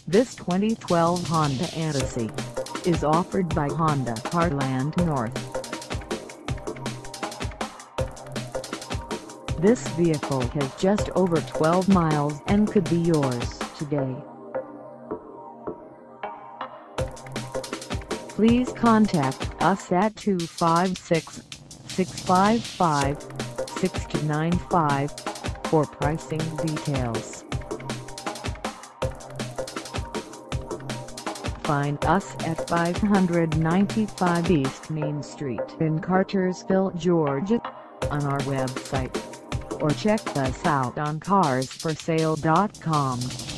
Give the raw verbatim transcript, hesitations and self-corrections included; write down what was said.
This twenty twelve Honda Odyssey is offered by Honda Carland North. This vehicle has just over twelve miles and could be yours today. Please contact us at two five six, six five five, six two nine five for pricing details. Find us at five ninety-five East Main Street in Cartersville, Georgia, on our website, or check us out on cars for sale dot com.